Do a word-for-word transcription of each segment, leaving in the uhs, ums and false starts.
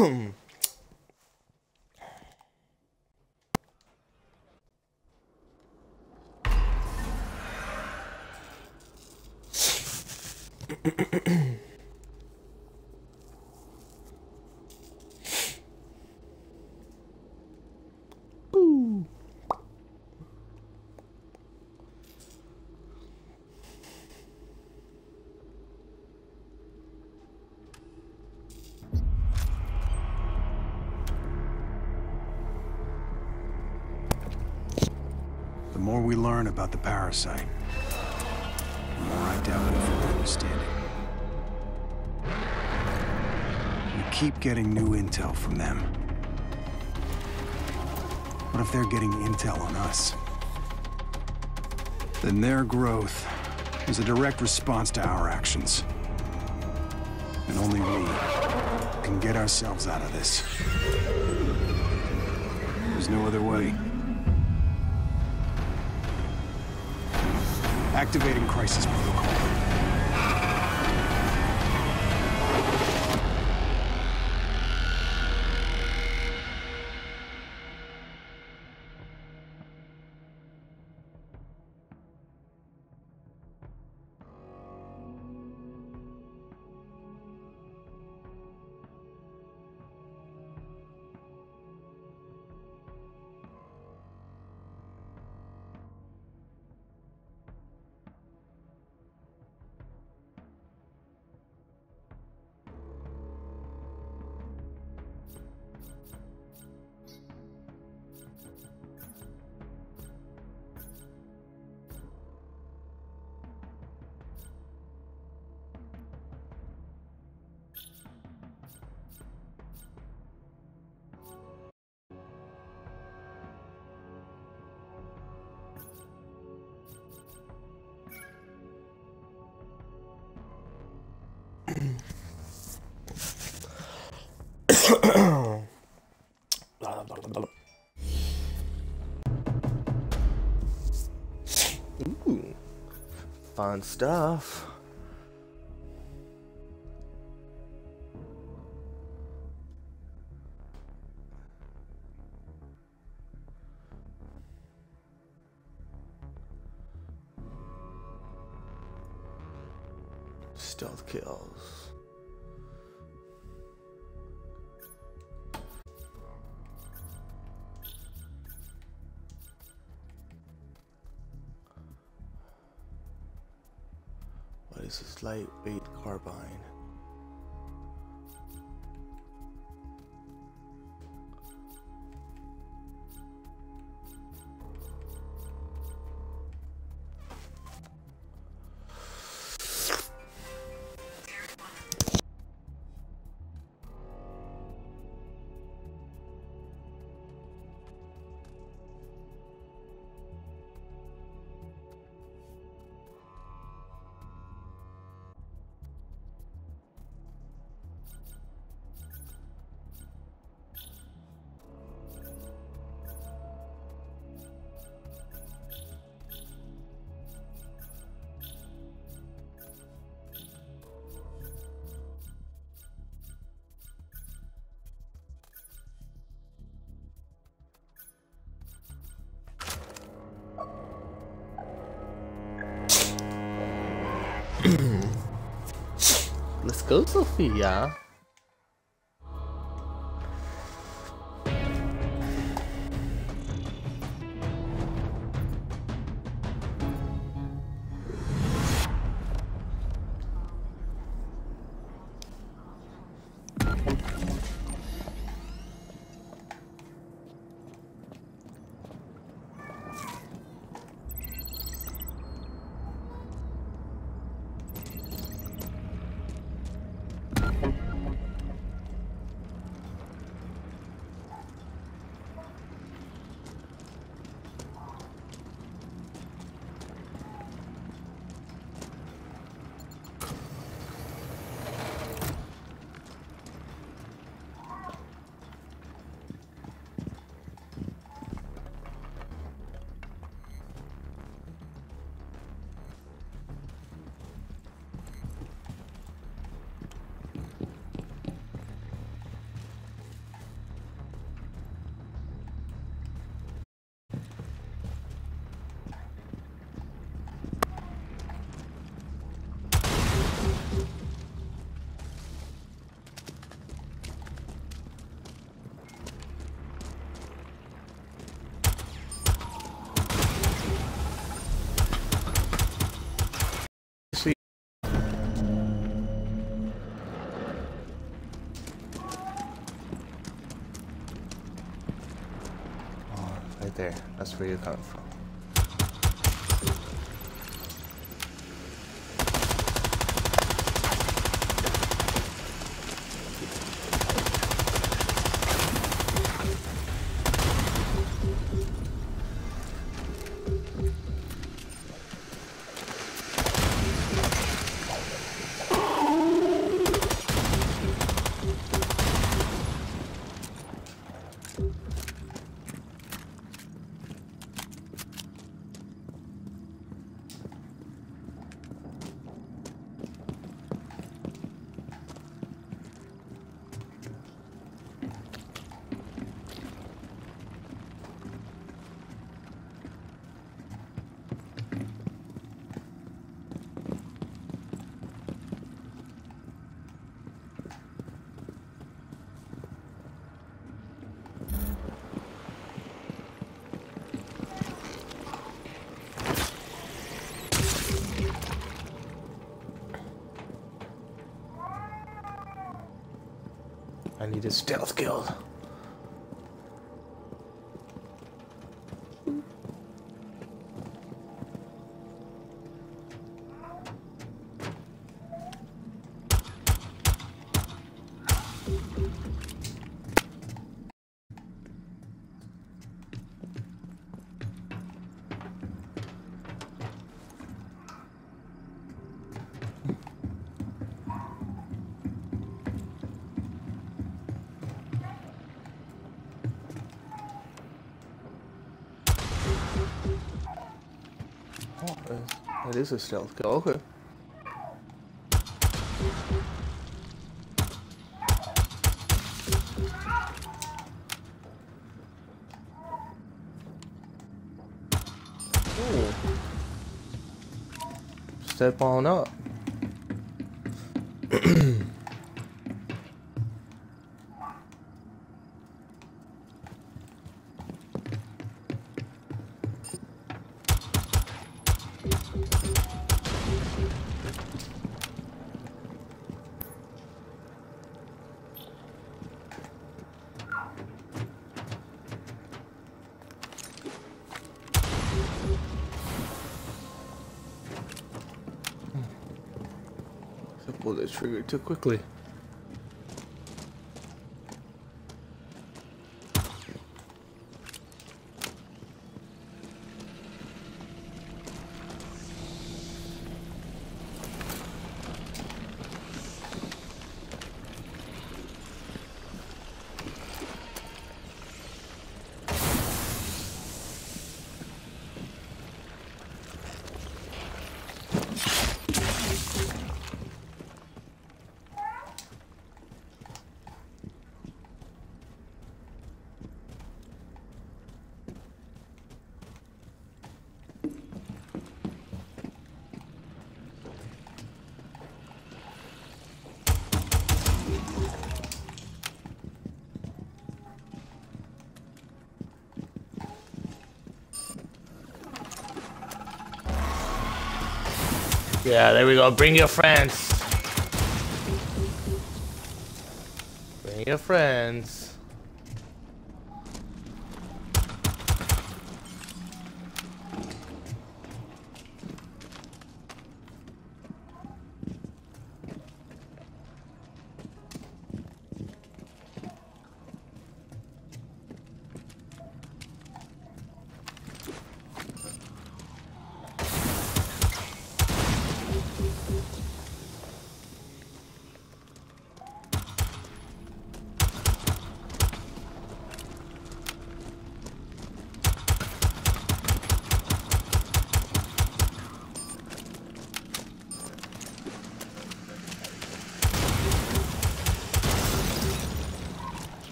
The more we learn about the parasite, the more I doubt we fully understand it. We keep getting new intel from them. What if they're getting intel on us? Then their growth is a direct response to our actions. And only we can get ourselves out of this. There's no other way. Activating crisis protocol. Ooh, fun stuff. Stealth kills. What is this lightweight carbine? Let's go, Sophia. Right there. That's where you're coming from. I need a stealth guild. Oh, that is a stealth kill. Okay. Ooh. Step on up. I pulled the trigger too quickly. Yeah, there we go. Bring your friends. Bring your friends.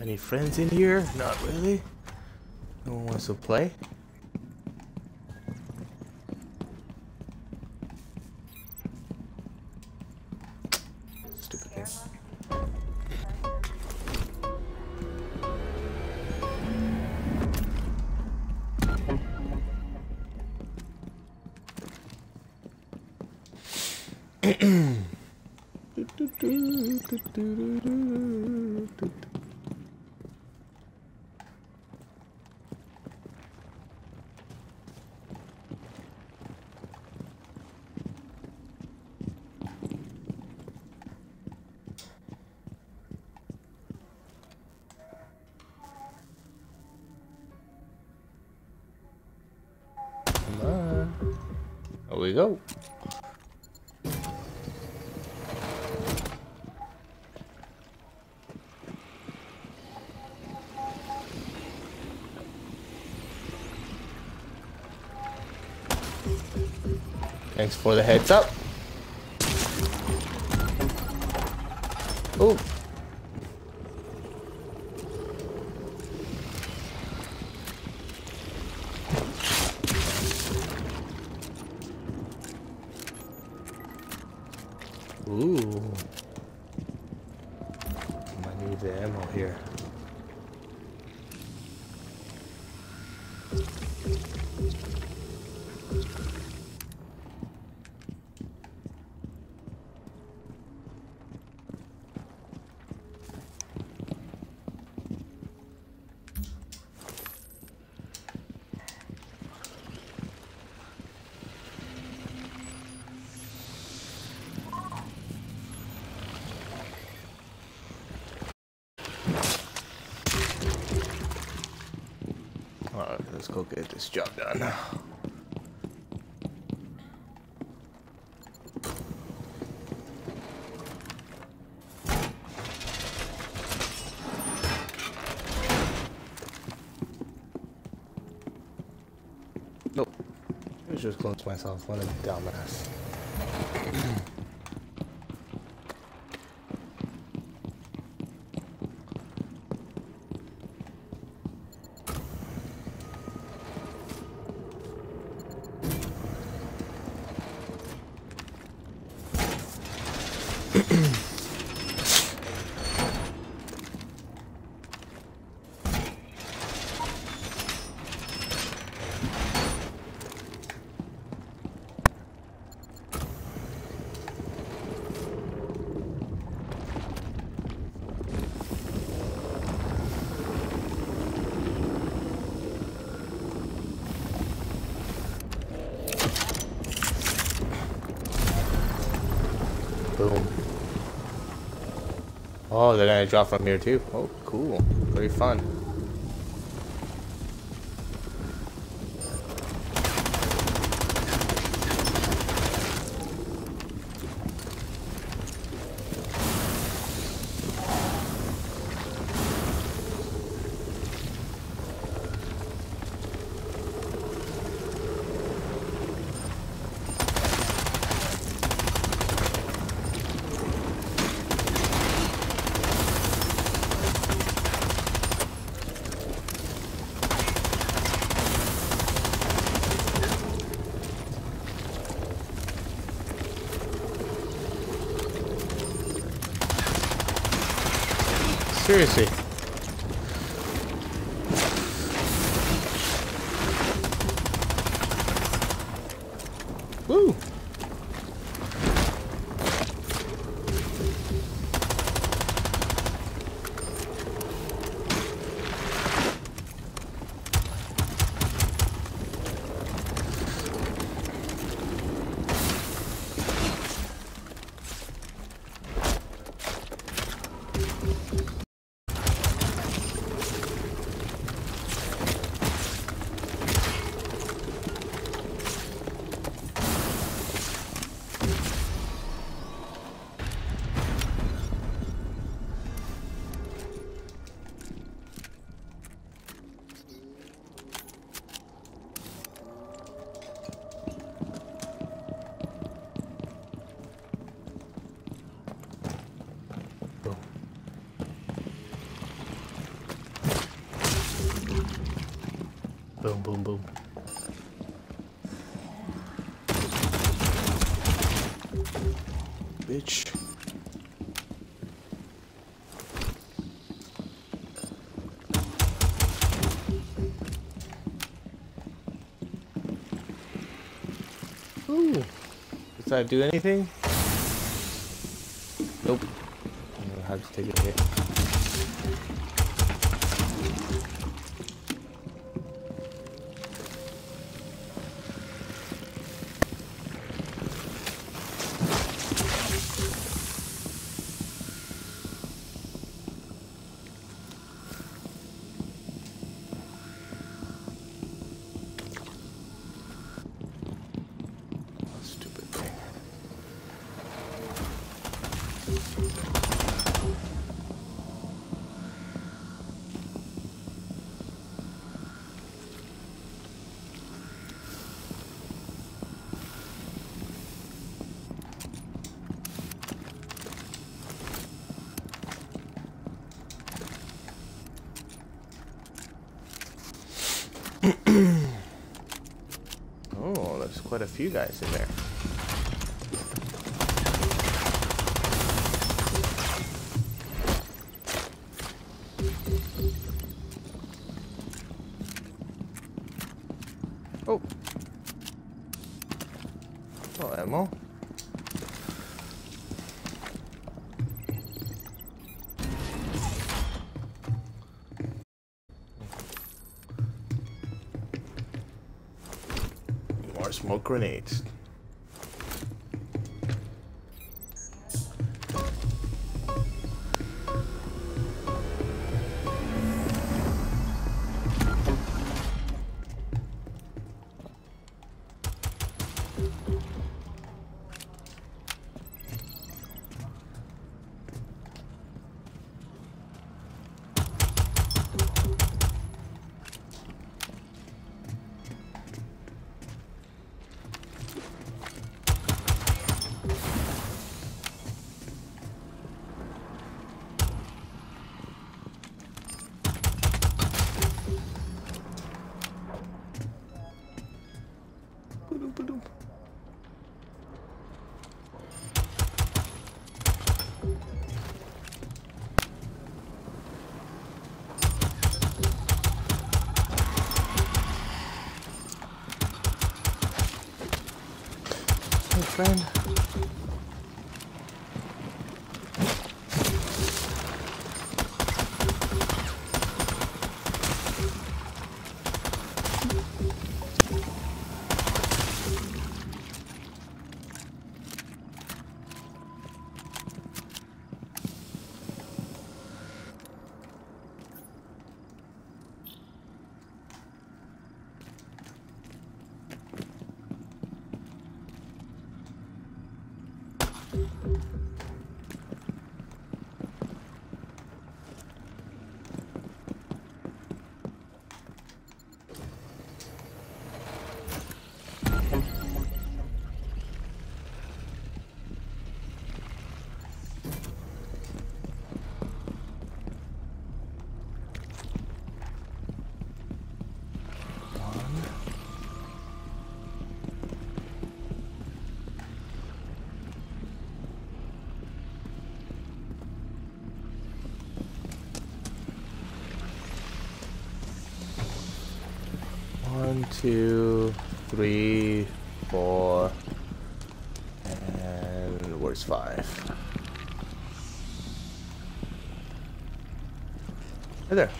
Any friends in here? Not really. No one wants to play. Stupid thing. Come on. Here we go. Thanks for the heads up. Oh. Ooh. I need the ammo here. Alright, let's go get this job done. Nope. I just close myself. What a dumbass. Boom. Oh, they're gonna drop from here too. Oh, cool. Very fun. Seriously. Woo. Boom, boom, boom. Bitch. Ooh. Does that do anything? Nope. I'm gonna have to take a hit. Stupid thing. Oh, there's quite a few guys in there. Oh. Oh, ammo. More smoke grenades. Hey, friend. One, two, three, four, and where's five? Right there.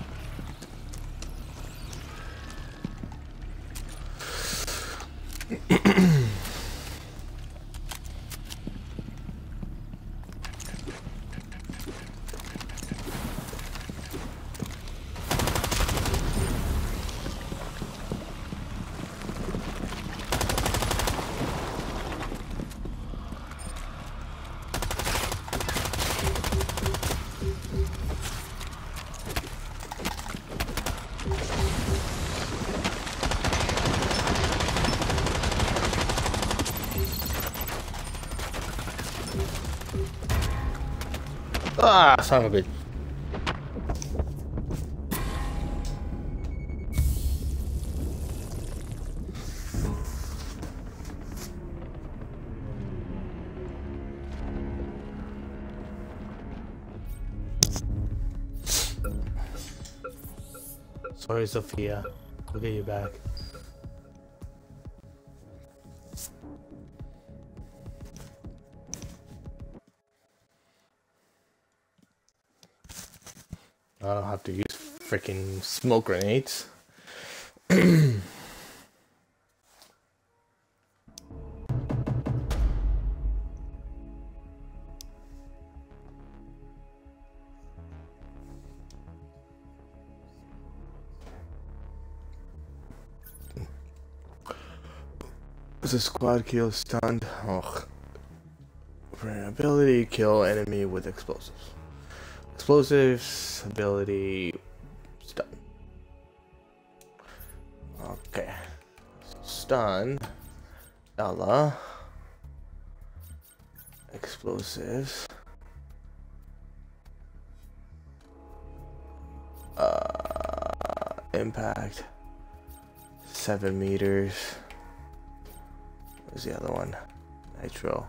Ah, son of a bitch. Sorry, Sophia. We'll get you back. I don't have to use freaking smoke grenades. It's a squad kill stunned. Oh. For an ability, kill enemy with explosives. Explosives ability stun. Okay. Stun. Ella. Explosives. Uh, impact. Seven meters. Where's the other one? Nitro.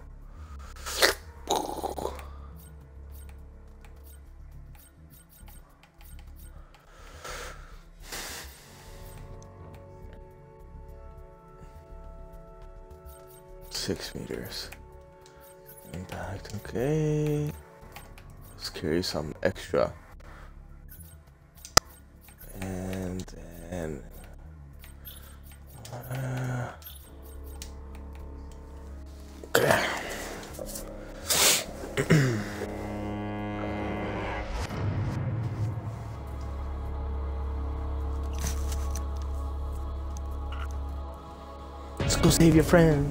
Six meters. Impact, okay. Let's carry some extra. And then uh, okay. Let's go save your friend.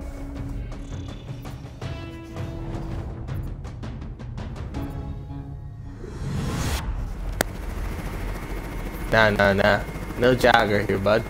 Nah, nah, nah. No jogger here, bud.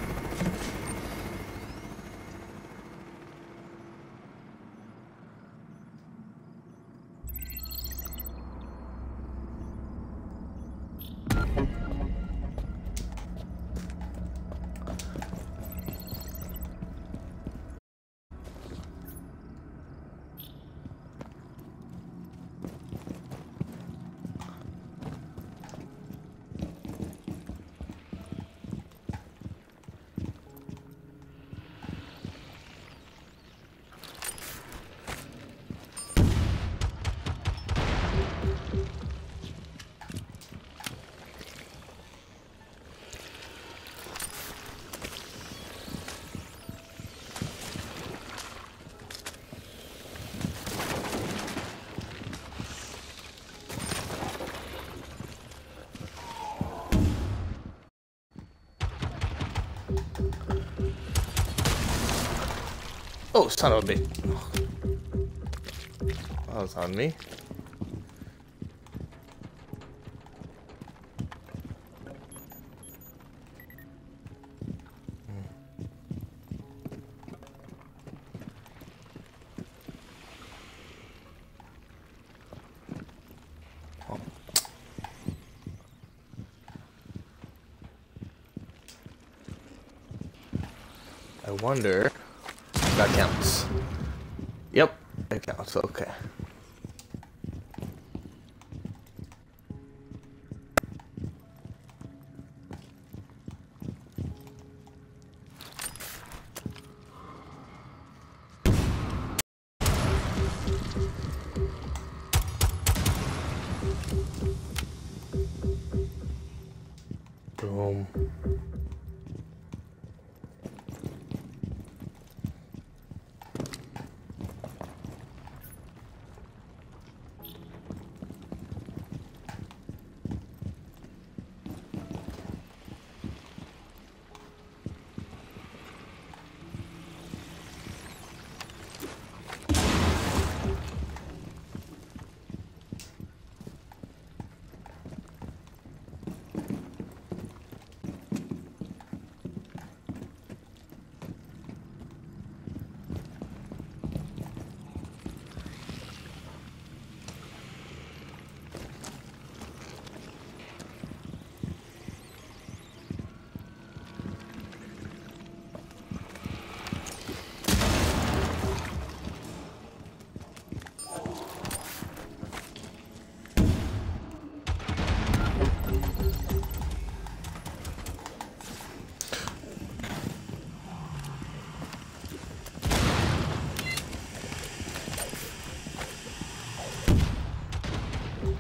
Oh, son of a bitch. That was on me. Oh. I wonder. That counts. Yep, it counts. Okay. Boom.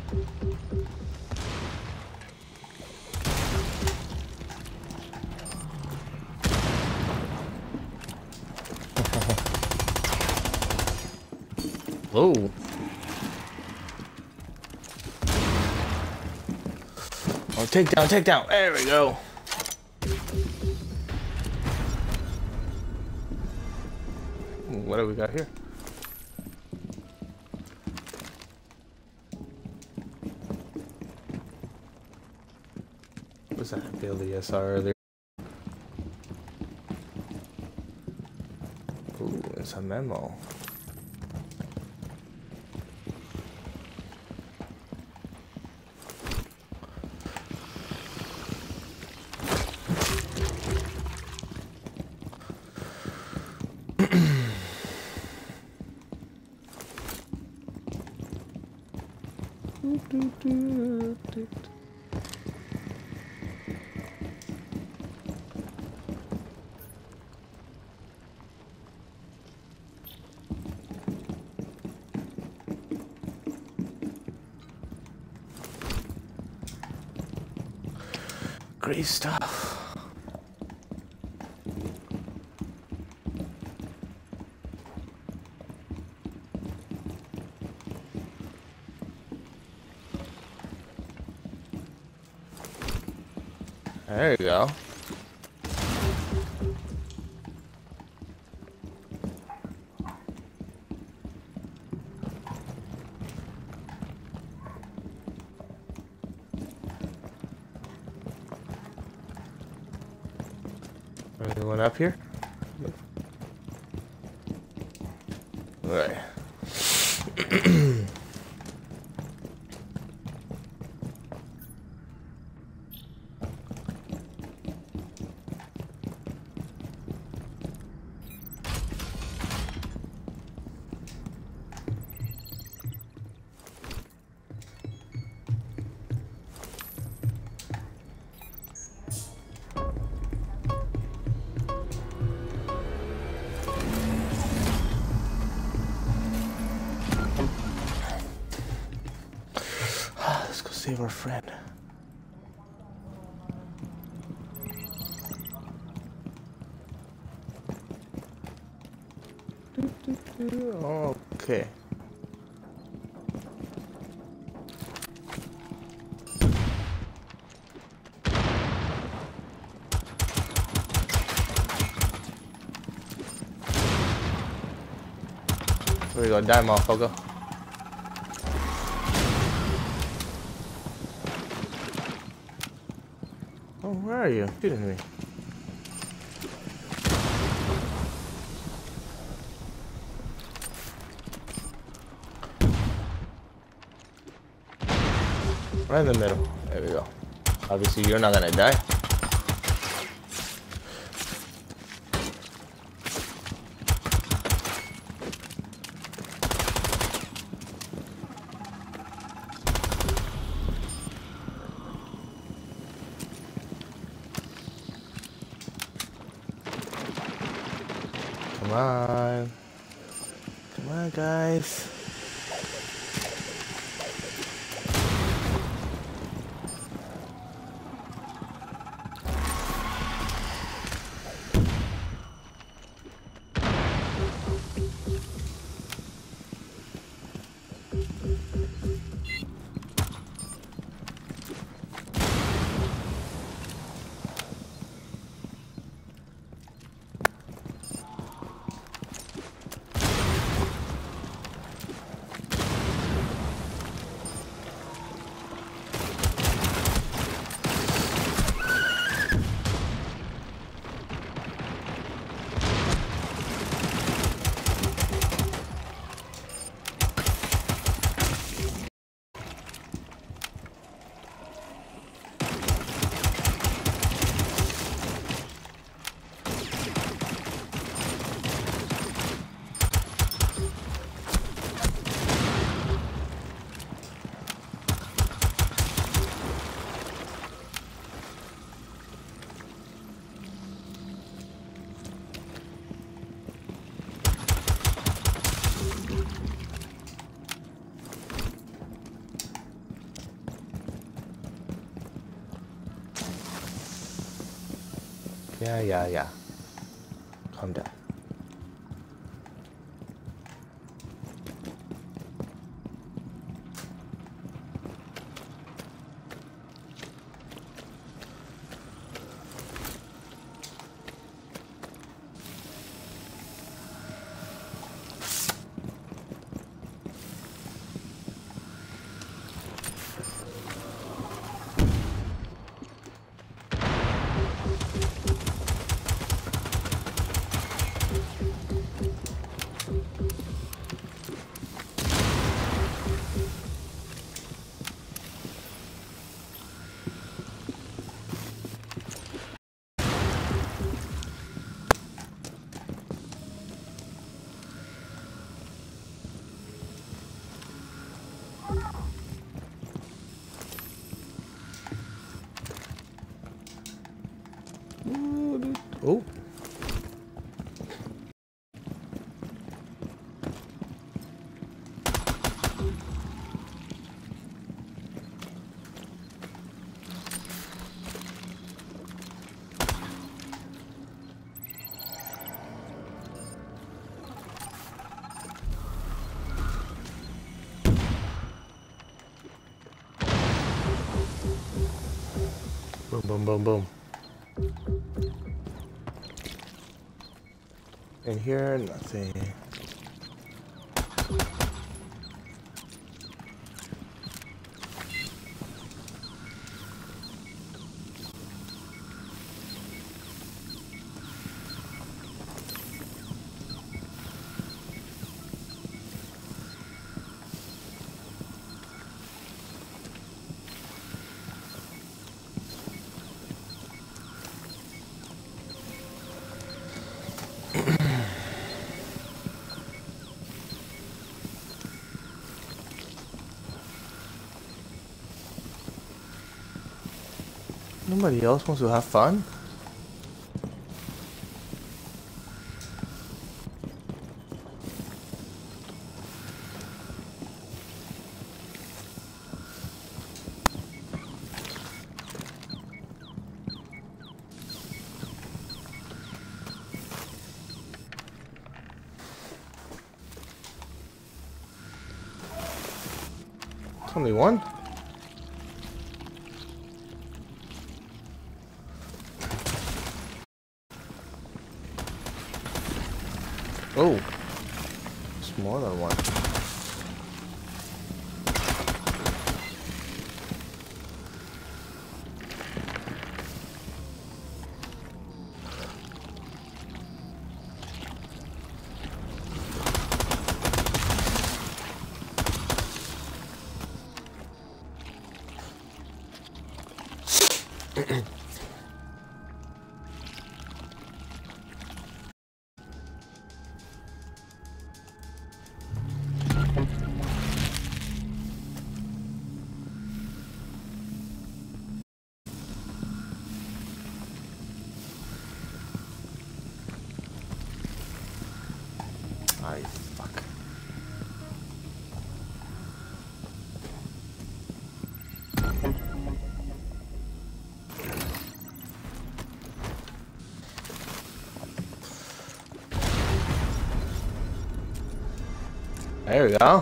Whoa. Oh, take down, take down. There we go. What do we got here? What's that? Build the S R earlier. Ooh, it's a memo. Great stuff. There you go. Anyone up here? All right. Let's go save our friend. Okay. There we go, die, motherfucker. Oh, where are you? Shooting me. Right in the middle. There we go. Obviously, you're not gonna die. Come on. Come on, guys. Yeah, yeah, yeah. Calm down. Oh. Boom, boom, boom, boom. In here, nothing. Nobody else wants to have fun? It's only one. Oh, it's more than one. Ay, fuck. There we go.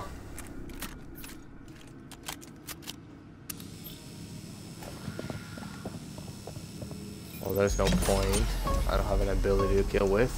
Well, there's no point. I don't have an ability to kill with.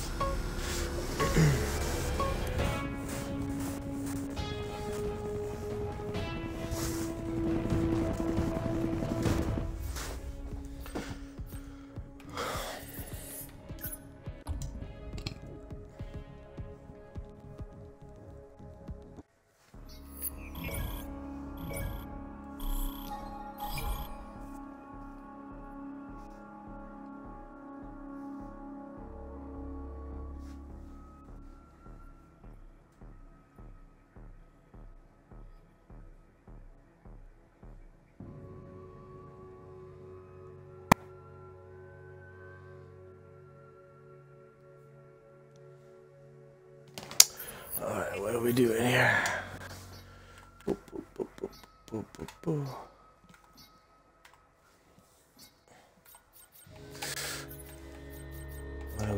Alright, what are we doing here? Boop, boop, boop, boop, boop, boop, boop.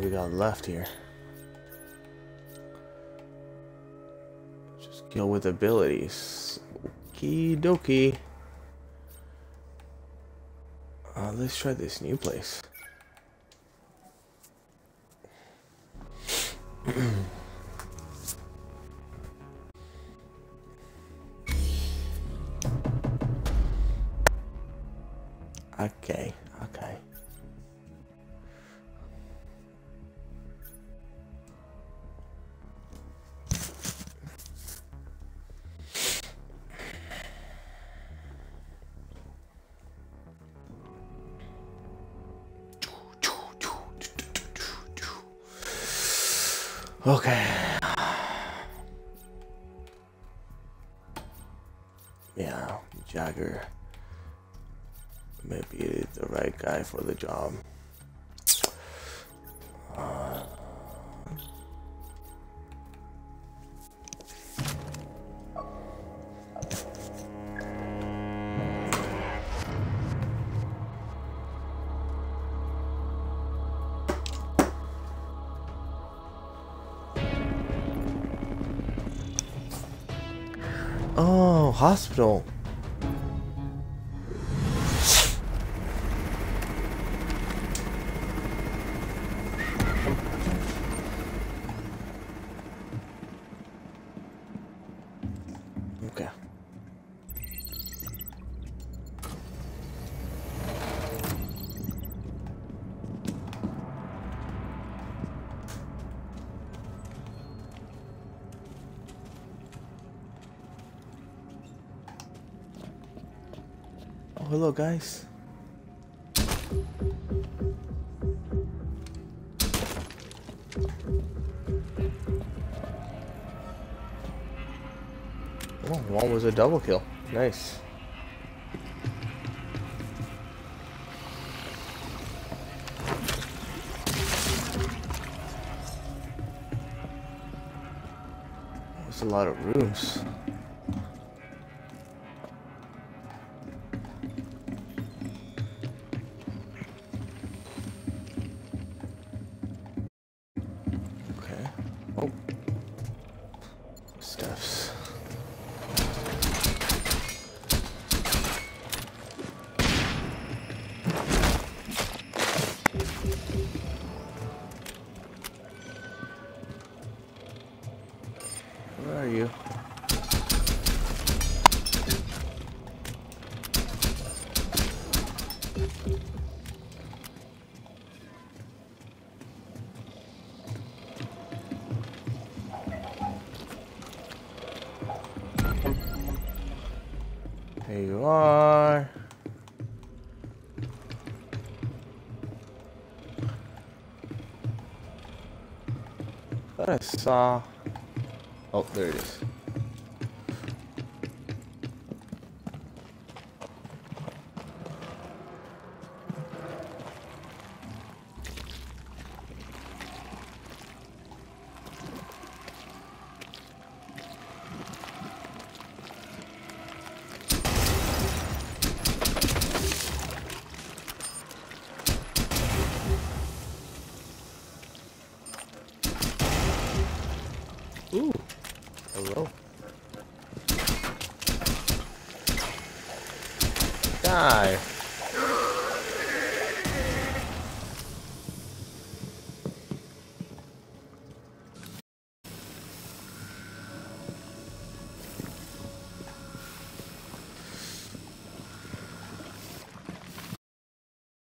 What we got left here? Just kill with abilities. Okie dokie. Uh, let's try this new place. Okay, okay. Okay. Yeah, Jagger. Maybe the right guy for the job. Uh, oh, hospital. Okay. Oh, hello, guys. Oh, one was a double kill. Nice. There's a lot of rooms. Okay. Oh. Steps. Where are you? There you are. I thought I saw. Oh, there it is. Ooh. Hello. Die.